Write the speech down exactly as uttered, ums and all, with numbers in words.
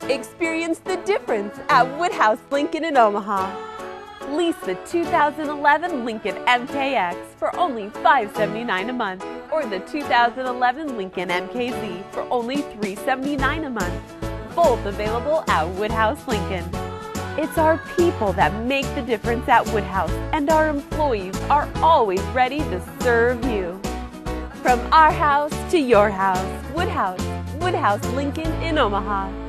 Experience the difference at Woodhouse Lincoln in Omaha. Lease the two thousand eleven Lincoln M K X for only five hundred seventy-nine dollars a month, or the two thousand eleven Lincoln M K Z for only three hundred seventy-nine dollars a month. Both available at Woodhouse Lincoln. It's our people that make the difference at Woodhouse, and our employees are always ready to serve you. From our house to your house, Woodhouse, Woodhouse Lincoln in Omaha.